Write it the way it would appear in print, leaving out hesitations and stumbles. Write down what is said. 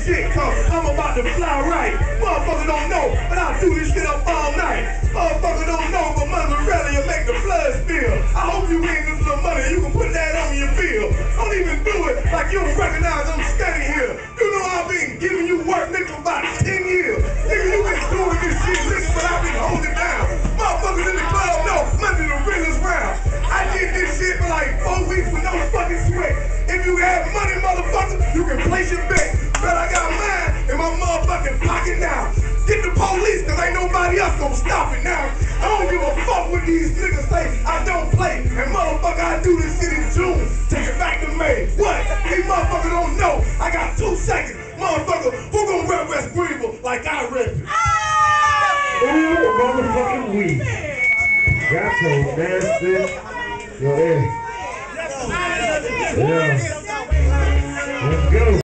shit, cause I'm about to fly right. Motherfucker don't know, but I do this shit up all night. Motherfucker don't know, but Mother Rally will make the blood spill. I hope you win this little money, you can put that on your bill. Don't even do it like you don't recognize I'm standing here. You know I've been giving you work, nigga, for about 10 years. Nigga, you been doing this shit, nigga, but I've been holding down. Motherfuckers in the club know, Monday the realest round. I did this shit for like 4 weeks with no fucking sweat. If you have money, motherfucker, you can place your bet. But I got mine in my motherfucking pocket now. Get the police, cause ain't nobody else gonna stop it now. I don't give a fuck what these niggas say. I don't play. And motherfucker, I do this shit in June. Take it back to May. What? These motherfuckers don't know. I got